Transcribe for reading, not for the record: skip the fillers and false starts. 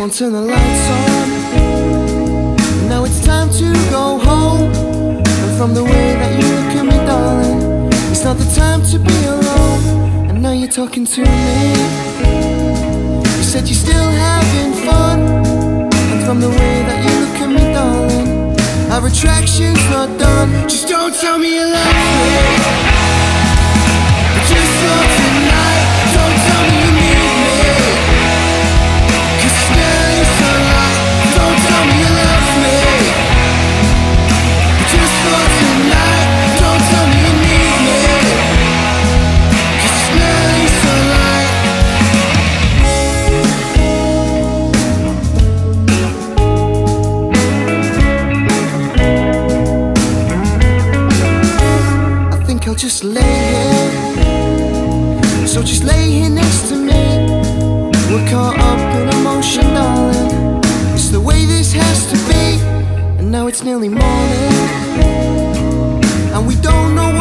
Come on, turn the lights on. Now it's time to go home. And from the way that you look at me, darling, it's not the time to be alone. And now you're talking to me. You said you're still having fun. And from the way that you look at me, darling, our attraction's not done. Just don't tell me you love me, but just for tonight. Don't tell me you need me, 'cause it's nearly sunlight. Don't tell me you love me, but just for tonight. Don't tell me you need me, 'cause it's nearly sunlight. I'll just lay here, so just lay here next to me. We're caught up in emotion, darling. It's the way this has to be. And now it's nearly morning, and we don't know what